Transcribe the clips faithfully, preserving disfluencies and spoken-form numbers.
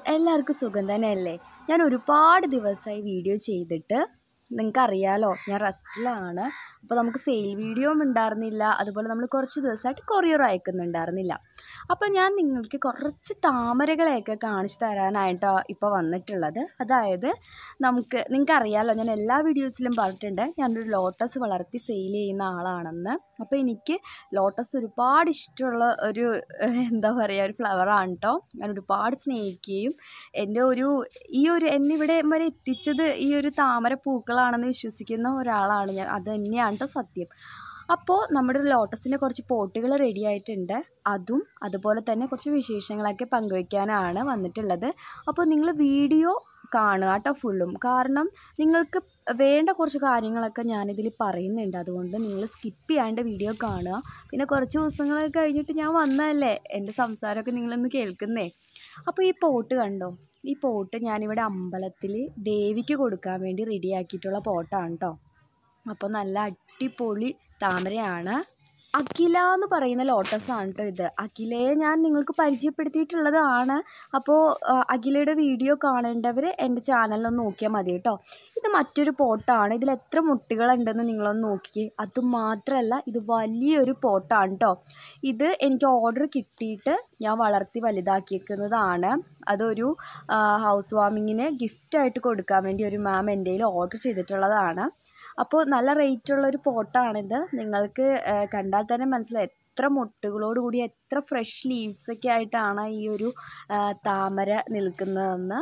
എല്ലാവർക്കും സുഖം തന്നെയല്ലേ? ഞാൻ ഒരുപാട് ദിവസമായി വീഡിയോ ചെയ്തിട്ട്. നിങ്ങൾക്കറിയാലോ, ഞാൻ റെസ്റ്റിലാണ്. അപ്പോൾ നമുക്ക് സെയിൽ വീഡിയോയും ഉണ്ടായിരുന്നില്ല. അതുപോലെ നമ്മൾ കുറച്ച് ദിവസമായിട്ട് കൊറിയർ അയക്കുന്നുണ്ടായിരുന്നില്ല. അപ്പോൾ ഞാൻ നിങ്ങൾക്ക് കുറച്ച് താമരകളെയൊക്കെ കാണിച്ചു തരാനായിട്ടാണ് ഇപ്പോൾ വന്നിട്ടുള്ളത്. അതായത് നമുക്ക് നിങ്ങൾക്കറിയാലോ, ഞാൻ എല്ലാ വീഡിയോസിലും പറഞ്ഞിട്ടുണ്ട് ഞാനൊരു ലോട്ടസ് വളർത്തി സെയിൽ ചെയ്യുന്ന ആളാണെന്ന്. അപ്പോൾ എനിക്ക് ലോട്ടസ് ഒരുപാട് ഇഷ്ടമുള്ള ഒരു എന്താ പറയുക ഒരു ഫ്ലവറാണ് കേട്ടോ. ഞാൻ ഒരുപാട് സ്നേഹിക്കുകയും എൻ്റെ ഒരു ഈ ഒരു എന്നെ ഇവിടെ വരെ എത്തിച്ചത് ഈ ഒരു താമര പൂക്കളാണെന്ന് വിശ്വസിക്കുന്ന ഒരാളാണ് ഞാൻ. അത് തന്നെയാണ് കേട്ടോ സത്യം. അപ്പോൾ നമ്മുടെ ഒരു ലോട്ടസിൻ്റെ കുറച്ച് പോട്ടുകൾ റെഡി ആയിട്ടുണ്ട്. അതും അതുപോലെ തന്നെ കുറച്ച് വിശേഷങ്ങളൊക്കെ പങ്കുവയ്ക്കാനാണ് വന്നിട്ടുള്ളത്. അപ്പോൾ നിങ്ങൾ വീഡിയോ കാണുക കേട്ടോ ഫുള്ളും. കാരണം നിങ്ങൾക്ക് വേണ്ട കുറച്ച് കാര്യങ്ങളൊക്കെ ഞാനിതിൽ പറയുന്നുണ്ട്. അതുകൊണ്ട് നിങ്ങൾ സ്കിപ്പ് ചെയ്യാണ്ട് വീഡിയോ കാണുക. പിന്നെ കുറച്ച് ദിവസങ്ങളൊക്കെ കഴിഞ്ഞിട്ട് ഞാൻ വന്നതല്ലേ, എൻ്റെ സംസാരമൊക്കെ നിങ്ങളൊന്ന് കേൾക്കുന്നേ. അപ്പോൾ ഈ പോട്ട് കണ്ടോ? ഈ പോട്ട് ഞാനിവിടെ അമ്പലത്തിൽ ദേവിക്ക് കൊടുക്കാൻ വേണ്ടി റെഡിയാക്കിയിട്ടുള്ള പോട്ടാണ് കേട്ടോ. അപ്പോൾ നല്ല അടിപൊളി താമരയാണ്. അഖില എന്ന് പറയുന്ന ലോട്ടസാണ് കേട്ടോ ഇത്. അഖിലയെ ഞാൻ നിങ്ങൾക്ക് പരിചയപ്പെടുത്തിയിട്ടുള്ളതാണ്. അപ്പോൾ അഖിലയുടെ വീഡിയോ കാണേണ്ടവർ എൻ്റെ ചാനലിലൊന്ന് നോക്കിയാൽ മതി കേട്ടോ. ഇത് മറ്റൊരു പോട്ടാണ്. ഇതിൽ എത്ര മുട്ടുകളുണ്ടെന്ന് നിങ്ങളൊന്ന് നോക്കിക്കേ. അതുമാത്രമല്ല, ഇത് വലിയൊരു പോട്ടാണ് കേട്ടോ. ഇത് എനിക്ക് ഓർഡർ കിട്ടിയിട്ട് ഞാൻ വളർത്തി വലുതാക്കിയിരിക്കുന്നതാണ്. അതൊരു ഹൗസ് വാമിങ്ങിന് ഗിഫ്റ്റായിട്ട് കൊടുക്കാൻ വേണ്ടി ഒരു മാം എൻ്റെ കയ്യിൽ ഓർഡർ ചെയ്തിട്ടുള്ളതാണ്. അപ്പോൾ നല്ല റേറ്റുള്ളൊരു പോട്ടാണിത്. നിങ്ങൾക്ക് കണ്ടാൽ തന്നെ മനസ്സിലായി എത്ര മുട്ടുകളോട് കൂടി എത്ര ഫ്രഷ് ലീവ്സൊക്കെ ആയിട്ടാണ് ഈ ഒരു താമര നിൽക്കുന്നതെന്ന്.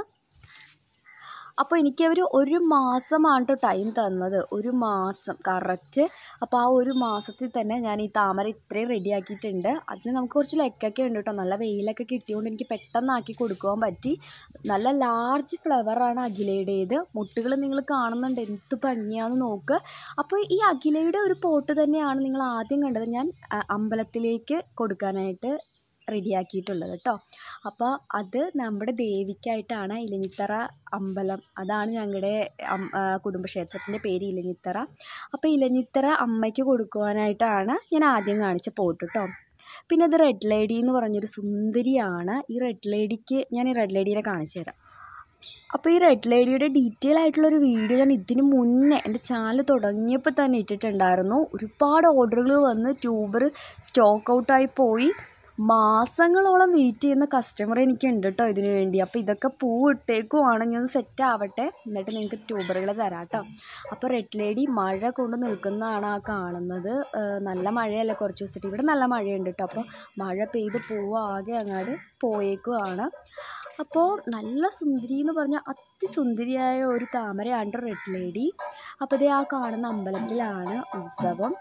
അപ്പോൾ എനിക്കവർ ഒരു മാസമാണ് കേട്ടോ ടൈം തന്നത്. ഒരു മാസം കറക്റ്റ്. അപ്പോൾ ആ ഒരു മാസത്തിൽ തന്നെ ഞാൻ ഈ താമര ഇത്രയും റെഡിയാക്കിയിട്ടുണ്ട്. അതിന് നമുക്ക് കുറച്ച് ലെക്കൊക്കെ ഉണ്ട് കേട്ടോ. നല്ല വെയിലൊക്കെ കിട്ടിയതുകൊണ്ട് എനിക്ക് പെട്ടെന്നാക്കി കൊടുക്കുവാൻ പറ്റി. നല്ല ലാർജ് ഫ്ലവറാണ് അഖിലയുടേത്. മുട്ടുകൾ നിങ്ങൾ കാണുന്നുണ്ട്, എന്ത് ഭംഗിയാണെന്ന് നോക്ക്. അപ്പോൾ ഈ അഖിലയുടെ ഒരു പോട്ട് തന്നെയാണ് നിങ്ങൾ ആദ്യം കണ്ടത് ഞാൻ അമ്പലത്തിലേക്ക് കൊടുക്കാനായിട്ട് റെഡിയാക്കിയിട്ടുള്ളത് കേട്ടോ. അപ്പോൾ അത് നമ്മുടെ ദേവിക്കായിട്ടാണ്. ഇലഞ്ഞിത്തറ അമ്പലം, അതാണ് ഞങ്ങളുടെ കുടുംബക്ഷേത്രത്തിൻ്റെ പേര്, ഇലഞ്ഞിത്തറ. അപ്പോൾ ഇലഞ്ഞിത്തറ അമ്മയ്ക്ക് കൊടുക്കുവാനായിട്ടാണ് ഞാൻ ആദ്യം കാണിച്ച പോട്ട് കേട്ടോ. പിന്നെ ഇത് റെഡ് ലേഡി എന്ന് പറഞ്ഞൊരു സുന്ദരിയാണ്. ഈ റെഡ് ലേഡിക്ക് ഞാൻ ഈ റെഡ് ലേഡീനെ കാണിച്ചു തരാം. അപ്പോൾ ഈ റെഡ് ലേഡിയുടെ ഡീറ്റെയിൽ ആയിട്ടുള്ളൊരു വീഡിയോ ഞാൻ ഇതിന് മുന്നേ എൻ്റെ ചാനൽ തുടങ്ങിയപ്പോൾ തന്നെ ഇട്ടിട്ടുണ്ടായിരുന്നു. ഒരുപാട് ഓർഡറുകൾ വന്ന് ട്യൂബർ സ്റ്റോക്ക് ഔട്ടായി പോയി. മാസങ്ങളോളം വെയിറ്റ് ചെയ്യുന്ന കസ്റ്റമർ എനിക്കുണ്ട് കേട്ടോ ഇതിനു വേണ്ടി. അപ്പോൾ ഇതൊക്കെ പൂ ഇട്ടേക്കുവാണെങ്കിൽ ഒന്ന് സെറ്റ് ആവട്ടെ, എന്നിട്ട് നിങ്ങൾക്ക് ട്യൂബറുകൾ തരാം കേട്ടോ. അപ്പോൾ റെഡ് ലേഡി മഴ കൊണ്ട് നിൽക്കുന്നതാണ് ആ കാണുന്നത്. നല്ല മഴയല്ല കുറച്ച് ദിവസമായിട്ട്. ഇവിടെ നല്ല മഴയുണ്ട് കേട്ടോ. അപ്പോൾ മഴ പെയ്ത് പൂവ് ആകെ അങ്ങോട്ട് പോയേക്കുവാണ്. അപ്പോൾ നല്ല സുന്ദരി എന്ന് പറഞ്ഞാൽ അതിസുന്ദരിയായ ഒരു താമരയാണ് റെഡ് ലേഡി. അപ്പോൾ ഇതേ ആ കാണുന്ന അമ്പലത്തിലാണ് ഉത്സവം.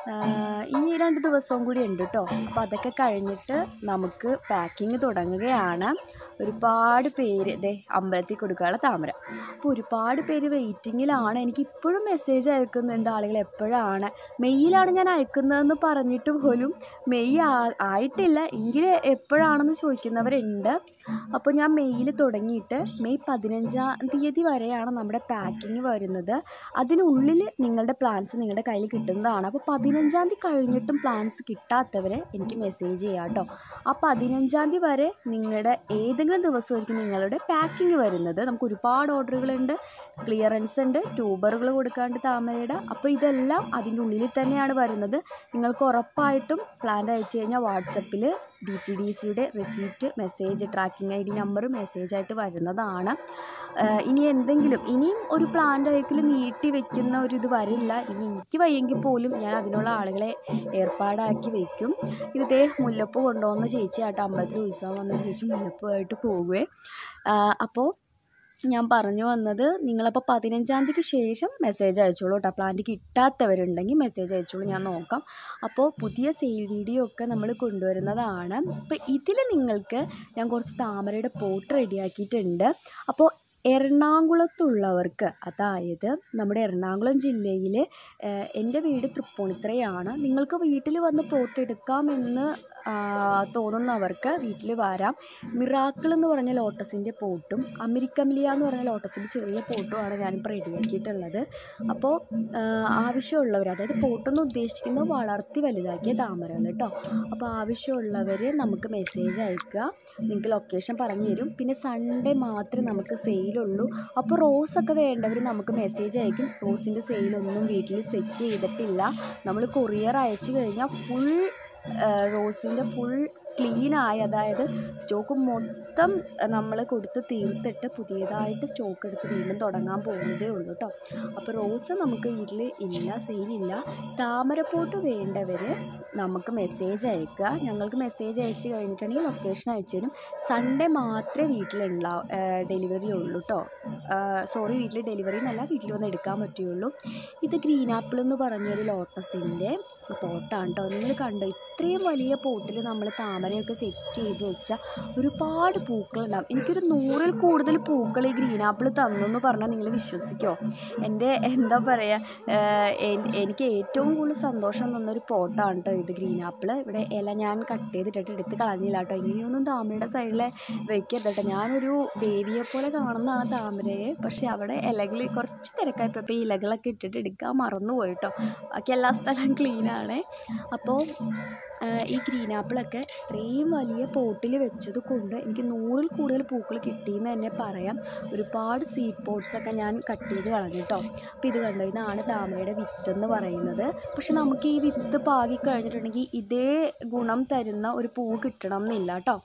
ഇനി രണ്ട് ദിവസവും കൂടി ഉണ്ട് കേട്ടോ. അപ്പോൾ അതൊക്കെ കഴിഞ്ഞിട്ട് നമുക്ക് പാക്കിങ് തുടങ്ങുകയാണ്. ഒരുപാട് പേര് ഇതേ അമ്പലത്തിൽ കൊടുക്കാനുള്ള താമര. അപ്പോൾ ഒരുപാട് പേര് വെയിറ്റിങ്ങിലാണ്. എനിക്ക് ഇപ്പോഴും മെസ്സേജ് അയക്കുന്നുണ്ട് ആളുകൾ. എപ്പോഴാണ് മെയ്യിലാണ് ഞാൻ അയക്കുന്നതെന്ന് പറഞ്ഞിട്ട് പോലും മെയ് ആയിട്ടില്ല എങ്കിൽ എപ്പോഴാണെന്ന് ചോദിക്കുന്നവരുണ്ട്. അപ്പോൾ ഞാൻ മെയ്യിൽ തുടങ്ങിയിട്ട് മെയ് പതിനഞ്ചാം തീയതി വരെയാണ് നമ്മുടെ പാക്കിങ് വരുന്നത്. അതിനുള്ളിൽ നിങ്ങളുടെ പ്ലാൻസ് നിങ്ങളുടെ കയ്യിൽ കിട്ടുന്നതാണ്. അപ്പോൾ പതിനഞ്ചാം തീയതി കഴിഞ്ഞിട്ടും പ്ലാൻസ് കിട്ടാത്തവരെ എനിക്ക് മെസ്സേജ് ചെയ്യാം കേട്ടോ. ആ പതിനഞ്ചാം തീയതി വരെ നിങ്ങളുടെ ഏതെങ്കിലും ദിവസമായിരിക്കും നിങ്ങളുടെ പാക്കിങ് വരുന്നത്. നമുക്ക് ഒരുപാട് ഓർഡറുകളുണ്ട്, ക്ലിയറൻസ് ഉണ്ട്, ട്യൂബറുകൾ കൊടുക്കാണ്ട് താമരയുടെ. അപ്പോൾ ഇതെല്ലാം അതിൻ്റെ ഉള്ളിൽ തന്നെയാണ് വരുന്നത്. നിങ്ങൾക്ക് ഉറപ്പായിട്ടും പ്ലാൻ അയച്ചു കഴിഞ്ഞാൽ വാട്സപ്പിൽ ഡി ടി ഡി സിയുടെ receipt message tracking I D number മെസ്സേജായിട്ട് വരുന്നതാണ്. ഇനി എന്തെങ്കിലും ഇനിയും ഒരു പ്ലാന്റ് അയക്കൽ നീട്ടി വെക്കുന്ന ഒരു ഇത് വരില്ല. ഇനി എനിക്ക് വയ്യെങ്കിൽ പോലും ഞാൻ അതിനുള്ള ആളുകളെ ഏർപ്പാടാക്കി വയ്ക്കും. ഇതേ മുല്ലപ്പൂ കൊണ്ടുപോകുന്ന ചേച്ചി ആട്ടോ, അമ്പലത്തിൽ ഉത്സവം വന്ന ചേച്ചി മുല്ലപ്പൂവായിട്ട് പോകുവേ. അപ്പോൾ ഞാൻ പറഞ്ഞു വന്നത്, നിങ്ങളപ്പോൾ പതിനഞ്ചാം തീയതിക്ക് ശേഷം മെസ്സേജ് അയച്ചോളൂ കേട്ടോ. പ്ലാന്റ് കിട്ടാത്തവരുണ്ടെങ്കിൽ മെസ്സേജ് അയച്ചോളൂ, ഞാൻ നോക്കാം. അപ്പോൾ പുതിയ സെയിൽ വീഡിയോ ഒക്കെ നമ്മൾ കൊണ്ടുവരുന്നതാണ്. അപ്പോൾ ഇതിൽ നിങ്ങൾക്ക് ഞാൻ കുറച്ച് താമരയുടെ പോട്ട് റെഡിയാക്കിയിട്ടുണ്ട്. അപ്പോൾ എറണാകുളത്തുള്ളവർക്ക്, അതായത് നമ്മുടെ എറണാകുളം ജില്ലയിൽ എൻ്റെ വീട് തൃപ്പൂണിത്തുറയാണ്. നിങ്ങൾക്ക് വീട്ടിൽ വന്ന് പോട്ട് എടുക്കാമെന്ന് തോന്നുന്നവർക്ക് വീട്ടിൽ വരാം. മിറാക്കിൾ എന്ന് പറഞ്ഞ ലോട്ടസിൻ്റെ പോട്ടും അമരിക്കമിലിയ എന്ന് പറഞ്ഞ ലോട്ടസിൻ്റെ ചെറിയ പോട്ടുമാണ് ഞാനിപ്പോൾ റെഡിയാക്കിയിട്ടുള്ളത്. അപ്പോൾ ആവശ്യമുള്ളവർ, അതായത് പോട്ടെന്ന് ഉദ്ദേശിക്കുന്നത് വളർത്തി വലുതാക്കിയ താമരകൾ കേട്ടോ. അപ്പോൾ ആവശ്യമുള്ളവർ നമുക്ക് മെസ്സേജ് അയക്കുക, നിങ്ങൾക്ക് ലൊക്കേഷൻ പറഞ്ഞു തരും. പിന്നെ സൺഡേ മാത്രമേ നമുക്ക് സെയിലുള്ളൂ. അപ്പോൾ റോസൊക്കെ വേണ്ടവർ നമുക്ക് മെസ്സേജ് അയക്കും. റോസിൻ്റെ സെയിലൊന്നും വീട്ടിൽ സെറ്റ് ചെയ്തിട്ടില്ല, നമ്മൾ കൊറിയർ അയച്ചു കഴിഞ്ഞാൽ ഫുൾ റോസിൻ്റെ ഫുൾ ക്ലീനായി, അതായത് സ്റ്റോക്ക് മൊത്തം നമ്മൾ കൊടുത്ത് തീർത്തിട്ട് പുതിയതായിട്ട് സ്റ്റോക്ക് എടുത്ത് വീണ്ടും തുടങ്ങാൻ പോകുന്നതേ ഉള്ളൂ കേട്ടോ. അപ്പോൾ റോസ് നമുക്ക് വീട്ടിൽ ഇല്ല, സെയിലില്ല. താമരപ്പോട്ട് വേണ്ടവർ നമുക്ക് മെസ്സേജ് അയക്കുക. ഞങ്ങൾക്ക് മെസ്സേജ് അയച്ച് കഴിഞ്ഞിട്ടുണ്ടെങ്കിൽ ലൊക്കേഷൻ അയച്ചു തരും. സൺഡേ മാത്രമേ വീട്ടിലുണ്ടാവും ഡെലിവറി ഉള്ളൂ കേട്ടോ. സോറി, വീട്ടിൽ ഡെലിവറി എന്നല്ല, വീട്ടിൽ വന്ന് എടുക്കാൻ പറ്റുകയുള്ളൂ. ഇത് ഗ്രീൻ ആപ്പിൾ എന്ന് പറഞ്ഞൊരു ലോട്ടസിൻ്റെ പോട്ടാണ് കേട്ടോ. നിങ്ങൾ കണ്ടോ, ഇത്രയും വലിയ പോട്ടിൽ നമ്മൾ താമരയൊക്കെ സെറ്റ് ചെയ്ത് വെച്ചാൽ ഒരുപാട് പൂക്കളുണ്ടാകും. എനിക്കൊരു നൂറിൽ കൂടുതൽ പൂക്കൾ ഈ ഗ്രീൻ ആപ്പിൾ തന്നെന്ന് പറഞ്ഞാൽ നിങ്ങൾ വിശ്വസിക്കുമോ? എൻ്റെ എന്താ പറയുക, എനിക്ക് ഏറ്റവും കൂടുതൽ സന്തോഷം തന്നൊരു പോട്ടാണ് കേട്ടോ ഇത് ഗ്രീൻ ആപ്പിൾ. ഇവിടെ ഇല ഞാൻ കട്ട് ചെയ്തിട്ടിട്ട് എടുത്ത് കളഞ്ഞില്ല കേട്ടോ. ഇങ്ങനെയൊന്നും താമരയുടെ സൈഡിൽ വയ്ക്കരുത് കേട്ടോ. ഞാനൊരു ദേവിയെ പോലെ കാണുന്നതാണ് താമരയെ, പക്ഷേ അവിടെ ഇലകൾ കുറച്ച് തിരക്കായപ്പോൾ ഈ ഇലകളൊക്കെ ഇട്ടിട്ട് എടുക്കാൻ മറന്നുപോയി കേട്ടോ. ബാക്കി എല്ലാ സ്ഥലവും ക്ലീനാണ്. അപ്പോൾ ഈ ഗ്രീൻ ആപ്പിളൊക്കെ ഇത്രയും വലിയ പോട്ടിൽ വെച്ചത് കൊണ്ട് എനിക്ക് നൂറിൽ കൂടുതൽ പൂക്കൾ കിട്ടിയെന്ന് തന്നെ പറയാം. ഒരുപാട് സീഡ് പോട്ട്സൊക്കെ ഞാൻ കട്ട് ചെയ്ത് കളഞ്ഞു കേട്ടോ. അപ്പോൾ ഇത് കണ്ടോ, ഇതാണ് താമരയുടെ വിത്ത് എന്ന് പറയുന്നത്. പക്ഷെ നമുക്ക് ഈ വിത്ത് പാകി കഴിഞ്ഞിട്ടുണ്ടെങ്കിൽ ഇതേ ഗുണം തരുന്ന ഒരു പൂവ് കിട്ടണം എന്നില്ല കേട്ടോ.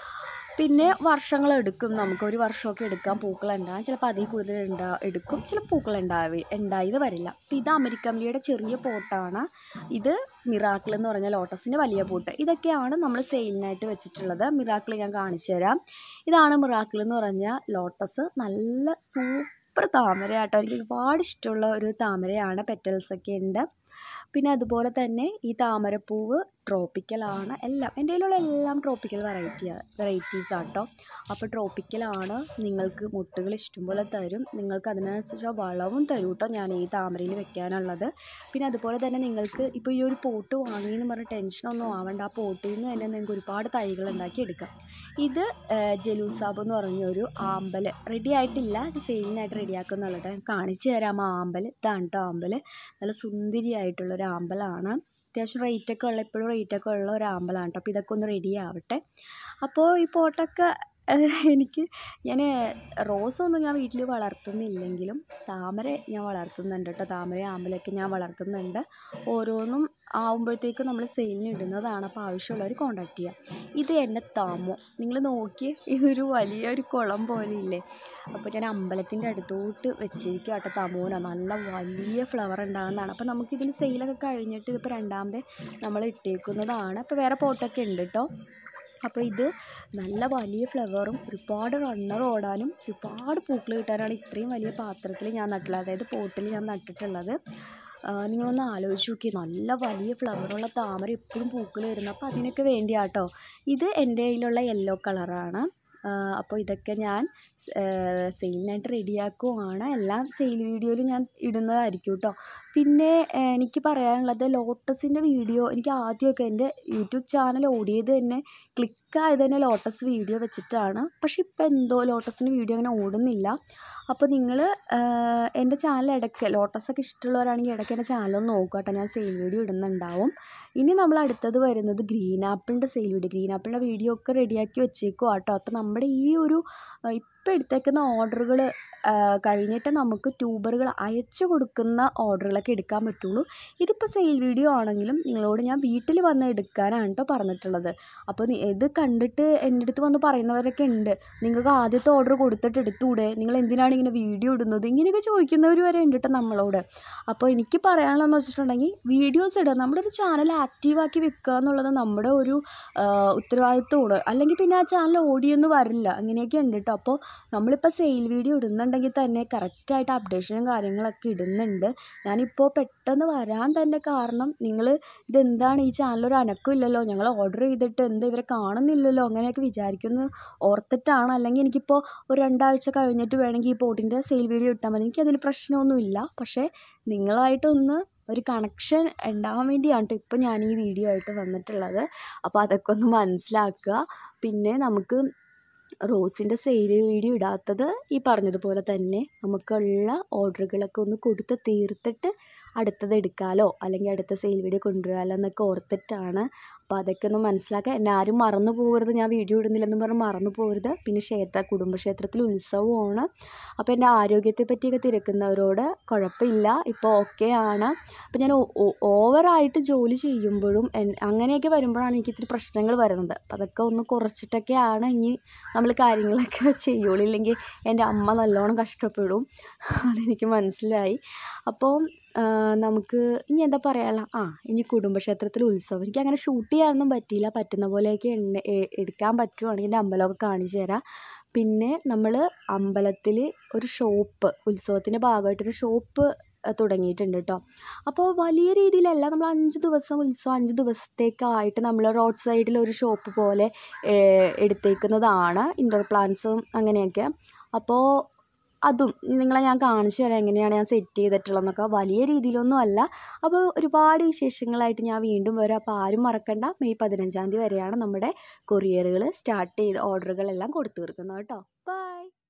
പിന്നെ വർഷങ്ങളെടുക്കും, നമുക്ക് ഒരു വർഷമൊക്കെ എടുക്കാം പൂക്കളുണ്ടാകാൻ. ചിലപ്പോൾ അതിൽ കൂടുതൽ ഉണ്ടാ എടുക്കും ചില പൂക്കൾ ഉണ്ടാവി ഉണ്ടായത് വരില്ല. അപ്പോൾ ഇത് അമരിക്കമിലിയുടെ ചെറിയ പോട്ടാണ്. ഇത് മിറാക്കിൾ എന്ന് പറഞ്ഞ ലോട്ടസിൻ്റെ വലിയ പോട്ട്. ഇതൊക്കെയാണ് നമ്മൾ സെയിലിനായിട്ട് വെച്ചിട്ടുള്ളത്. മിറാക്കിൾ ഞാൻ കാണിച്ചു തരാം. ഇതാണ് മിറാക്കിൾ എന്ന് പറഞ്ഞ ലോട്ടസ്. നല്ല സൂപ്പർ താമരയാട്ടോ. എനിക്ക് ഒരുപാട് ഇഷ്ടമുള്ള ഒരു താമരയാണ്. പെറ്റൽസൊക്കെ ഉണ്ട്. പിന്നെ അതുപോലെ തന്നെ ഈ താമരപ്പൂവ് ട്രോപ്പിക്കലാണ്. എല്ലാം എൻ്റെ കയ്യിലുള്ള എല്ലാം ട്രോപ്പിക്കൽ വെറൈറ്റിയാണ് വെറൈറ്റീസാണ് കേട്ടോ. അപ്പോൾ ട്രോപ്പിക്കലാണ്. നിങ്ങൾക്ക് മുട്ടുകൾ ഇഷ്ടംപോലെ തരും. നിങ്ങൾക്ക് അതിനനുസരിച്ച് വളവും തരും കേട്ടോ ഞാൻ ഈ താമരയിൽ വെക്കാനുള്ളത്. പിന്നെ അതുപോലെ തന്നെ നിങ്ങൾക്ക് ഇപ്പോൾ ഈ ഒരു പോട്ട് വാങ്ങിയെന്ന് പറഞ്ഞ് ടെൻഷനൊന്നും ആവേണ്ട. ആ പോട്ടിൽ നിന്ന് തന്നെ നിങ്ങൾക്ക് ഒരുപാട് തൈകൾ ഉണ്ടാക്കി എടുക്കാം. ഇത് ജലൂസാബ് എന്ന് പറഞ്ഞൊരു ആമ്പൽ റെഡി ആയിട്ടില്ല, ഇത് സെയിലിനായിട്ട് റെഡിയാക്കുന്നുള്ളത്. കാണിച്ചു തരാം ആ ആമ്പൽ. ഇതാണ് കേട്ടോ ആമ്പൽ. നല്ല സുന്ദരിയായിട്ടുള്ളൊരു ആമ്പലാണ്. അത്യാവശ്യം റേറ്റൊക്കെ ഉള്ള, എപ്പോഴും റേറ്റൊക്കെ ഉള്ള ഒരു ആമ്പലാണ് കേട്ടോ. അപ്പോൾ ഇതൊക്കെ ഒന്ന് റെഡി ആവട്ടെ. അപ്പോൾ ഈ പോട്ടൊക്കെ എനിക്ക് ഞാൻ റോസൊന്നും ഞാൻ വീട്ടിൽ വളർത്തുന്നില്ലെങ്കിലും താമര ഞാൻ വളർത്തുന്നുണ്ട് കേട്ടോ. താമര ആമ്പലൊക്കെ ഞാൻ വളർത്തുന്നുണ്ട്. ഓരോന്നും ആവുമ്പോഴത്തേക്ക് നമ്മൾ സെയിലിന് ഇടുന്നതാണ്. അപ്പോൾ ആവശ്യമുള്ളവർ കോൺടാക്റ്റ് ചെയ്യാം. ഇത് എൻ്റെ താമോ, നിങ്ങൾ നോക്കി, ഇതൊരു വലിയൊരു കുളം പോലെ ഇല്ലേ. അപ്പോൾ ഞാൻ അമ്പലത്തിൻ്റെ അടുത്തോട്ട് വെച്ചിരിക്കുക കേട്ടോ താമോന. നല്ല വലിയ ഫ്ലവർ ഉണ്ടാകുന്നതാണ്. അപ്പോൾ നമുക്കിതിന് സെയിലൊക്കെ കഴിഞ്ഞിട്ട് ഇതിപ്പോൾ രണ്ടാമത് നമ്മൾ ഇട്ടേക്കുന്നതാണ്. അപ്പോൾ വേറെ പോട്ടൊക്കെ ഉണ്ട് കേട്ടോ. അപ്പോൾ ഇത് നല്ല വലിയ ഫ്ലവറും ഒരുപാട് റണ്ണർ ഓടാനും ഒരുപാട് പൂക്കൾ കിട്ടാനാണ് ഇത്രയും വലിയ പാത്രത്തിൽ ഞാൻ നട്ടുള്ളത്, അതായത് പോട്ടിൽ ഞാൻ നട്ടിട്ടുള്ളത്. നിങ്ങളൊന്ന് ആലോചിച്ച് നോക്കി, നല്ല വലിയ ഫ്ലവറുള്ള താമര എപ്പോഴും പൂക്കൾ വരുന്നത്. അപ്പോൾ അതിനൊക്കെ വേണ്ടിയാട്ടോ. ഇത് എൻ്റെ കയ്യിലുള്ള യെല്ലോ കളറാണ്. അപ്പോൾ ഇതൊക്കെ ഞാൻ സെയിലിനായിട്ട് റെഡിയാക്കുവാണ്. എല്ലാം സെയിൽ വീഡിയോയിൽ ഞാൻ ഇടുന്നതായിരിക്കും കേട്ടോ. പിന്നെ എനിക്ക് പറയാനുള്ളത്, ലോട്ടസിൻ്റെ വീഡിയോ എനിക്ക് ആദ്യമൊക്കെ എൻ്റെ യൂട്യൂബ് ചാനൽ ഓടിയത് തന്നെ ക്ലിക്കായത് തന്നെ ലോട്ടസ് വീഡിയോ വെച്ചിട്ടാണ്. പക്ഷെ ഇപ്പോൾ എന്തോ ലോട്ടസിൻ്റെ വീഡിയോ അങ്ങനെ ഓടുന്നില്ല. അപ്പോൾ നിങ്ങൾ എൻ്റെ ചാനൽ ഇടയ്ക്ക് ലോട്ടസൊക്കെ ഇഷ്ടമുള്ളവരാണെങ്കിൽ ഇടയ്ക്ക് എൻ്റെ ചാനലൊന്ന് നോക്കുക കേട്ടോ. ഞാൻ സെയിൽ വീഡിയോ ഇടുന്നുണ്ടാവും. ഇനി നമ്മൾ അടുത്തത് വരുന്നത് ഗ്രീൻ ആപ്പിളിൻ്റെ സെയിൽ വീഡിയോ. ഗ്രീൻ ആപ്പിളിൻ്റെ വീഡിയോ ഒക്കെ റെഡിയാക്കി വെച്ചേക്കുക കേട്ടോ. അപ്പോൾ നമ്മുടെ ഈ ഒരു ഇപ്പോൾ എടുത്തേക്കുന്ന ഓർഡറുകൾ കഴിഞ്ഞിട്ട് നമുക്ക് ട്യൂബറുകൾ അയച്ചു കൊടുക്കുന്ന ഓർഡറുകളൊക്കെ എടുക്കാൻ പറ്റുള്ളൂ. ഇതിപ്പോൾ സെയിൽ വീഡിയോ ആണെങ്കിലും നിങ്ങളോട് ഞാൻ വീട്ടിൽ വന്ന് എടുക്കാനാണ് കേട്ടോ പറഞ്ഞിട്ടുള്ളത്. അപ്പോൾ ഇത് കണ്ടിട്ട് എൻ്റെ അടുത്ത് വന്ന് പറയുന്നവരൊക്കെ ഉണ്ട്, നിങ്ങൾക്ക് ആദ്യത്തെ ഓർഡർ കൊടുത്തിട്ട് എടുത്തൂടെ, നിങ്ങൾ എന്തിനാണ് ഇങ്ങനെ വീഡിയോ ഇടുന്നത്, ഇങ്ങനെയൊക്കെ ചോദിക്കുന്നവർ വരെ ഉണ്ട് കേട്ടോ നമ്മളോട്. അപ്പോൾ എനിക്ക് പറയാനുള്ളതെന്ന് വെച്ചിട്ടുണ്ടെങ്കിൽ വീഡിയോസ് ഇടുക, നമ്മുടെ ഒരു ചാനൽ ആക്റ്റീവാക്കി വെക്കുക എന്നുള്ളത് നമ്മുടെ ഒരു ഉത്തരവാദിത്വമാണ്. അല്ലെങ്കിൽ പിന്നെ ആ ചാനൽ ഓടിയൊന്നും വരില്ല, അങ്ങനെയൊക്കെ ഉണ്ട് കേട്ടോ. അപ്പോൾ നമ്മളിപ്പോൾ സെയിൽ വീഡിയോ ഇടുന്നുണ്ടെങ്കിൽ തന്നെ കറക്റ്റായിട്ട് അപ്ഡേഷനും കാര്യങ്ങളൊക്കെ ഇടുന്നുണ്ട്. ഞാനിപ്പോൾ പെട്ടെന്ന് വരാൻ തന്നെ കാരണം നിങ്ങൾ ഇതെന്താണ് ഈ ചാനലൊരു അനക്കമില്ലല്ലോ, ഞങ്ങൾ ഓർഡർ ചെയ്തിട്ട് എന്താ ഇവരെ കാണുന്നില്ലല്ലോ അങ്ങനെയൊക്കെ വിചാരിക്കുന്നു ഓർത്തിട്ടാണ്. അല്ലെങ്കിൽ എനിക്കിപ്പോൾ ഒരു രണ്ടാഴ്ച കഴിഞ്ഞിട്ട് വേണമെങ്കിൽ ഈ പോട്ടിൻ്റെ സെയിൽ വീഡിയോ ഇട്ടാൽ മതി, എനിക്കതിൽ പ്രശ്നമൊന്നുമില്ല. പക്ഷേ നിങ്ങളായിട്ടൊന്ന് ഒരു കണക്ഷൻ ഉണ്ടാവാൻ വേണ്ടിയാണ് കേട്ടോ ഇപ്പോൾ ഞാൻ ഈ വീഡിയോ ആയിട്ട് വന്നിട്ടുള്ളത്. അപ്പോൾ അതൊക്കെ ഒന്ന് മനസ്സിലാക്കുക. പിന്നെ നമുക്ക് റോസിൻ്റെ സെയിൽ വീഡിയോ ഇടാത്തത് ഈ പറഞ്ഞതുപോലെ തന്നെ നമുക്കുള്ള ഓർഡറുകളൊക്കെ ഒന്ന് കൊടുത്ത് തീർത്തിട്ട് അടുത്തത് എടുക്കാമല്ലോ, അല്ലെങ്കിൽ അടുത്ത സെയിൽ വീഡിയോ കൊണ്ടുവരാമല്ലോ എന്നൊക്കെ ഓർത്തിട്ടാണ്. അപ്പോൾ അതൊക്കെ ഒന്ന് മനസ്സിലാക്കുക. എന്നെ ആരും മറന്നു പോകരുത്, ഞാൻ വീഡിയോ ഇടുന്നില്ലെന്ന് പറഞ്ഞ് മറന്നു പോകരുത്. പിന്നെ ക്ഷേത്ര കുടുംബക്ഷേത്രത്തിൽ ഉത്സവമാണ്. അപ്പോൾ എൻ്റെ ആരോഗ്യത്തെ പറ്റിയൊക്കെ തിരക്കുന്നവരോട് കുഴപ്പമില്ല, ഇപ്പോൾ ഓക്കെ ആണ്. അപ്പോൾ ഞാൻ ഓവറായിട്ട് ജോലി ചെയ്യുമ്പോഴും അങ്ങനെയൊക്കെ വരുമ്പോഴാണ് എനിക്ക് ഇത്തിരി പ്രശ്നങ്ങൾ വരുന്നത്. അപ്പോൾ അതൊക്കെ ഒന്ന് കുറച്ചിട്ടൊക്കെയാണ് ഇനി നമ്മൾ കാര്യങ്ങളൊക്കെ ചെയ്യുള്ളൂ. ഇല്ലെങ്കിൽ എൻ്റെ അമ്മ നല്ലോണം കഷ്ടപ്പെടും, അതെനിക്ക് മനസ്സിലായി. അപ്പോൾ നമുക്ക് ഇനി എന്താ പറയാനുള്ള ആ ഇനി കുടുംബക്ഷേത്രത്തിൽ ഉത്സവം എനിക്കങ്ങനെ ഷൂട്ട് ചെയ്യാനൊന്നും പറ്റിയില്ല. പറ്റുന്ന പോലെയൊക്കെ ഉണ്ട്, എടുക്കാൻ പറ്റുവാണെങ്കിൽ എൻ്റെ അമ്പലമൊക്കെ കാണിച്ചു തരാം. പിന്നെ നമ്മൾ അമ്പലത്തിൽ ഒരു ഷോപ്പ്, ഉത്സവത്തിൻ്റെ ഭാഗമായിട്ടൊരു ഷോപ്പ് തുടങ്ങിയിട്ടുണ്ട് കേട്ടോ. അപ്പോൾ വലിയ രീതിയിലല്ല, നമ്മൾ അഞ്ച് ദിവസം ഉത്സവം അഞ്ച് ദിവസത്തേക്കായിട്ട് നമ്മൾ റോഡ് സൈഡിൽ ഒരു ഷോപ്പ് പോലെ എടുത്തേക്കുന്നതാണ്, ഇൻഡോർ പ്ലാന്റ്സും അങ്ങനെയൊക്കെ. അപ്പോൾ അതും നിങ്ങളെ ഞാൻ കാണിച്ചു തരാം എങ്ങനെയാണ് ഞാൻ സെറ്റ് ചെയ്തിട്ടുള്ളതെന്നൊക്കെ. വലിയ രീതിയിലൊന്നും അല്ല. അപ്പോൾ ഒരുപാട് വിശേഷങ്ങളായിട്ട് ഞാൻ വീണ്ടും വരാം. അപ്പോൾ ആരും മറക്കണ്ട, മെയ് പതിനഞ്ചാം തീയതി വരെയാണ് നമ്മുടെ കൊറിയറുകൾ സ്റ്റാർട്ട് ചെയ്ത് ഓർഡറുകളെല്ലാം കൊടുത്തു തീർക്കുന്നത് കേട്ടോ. ബൈ.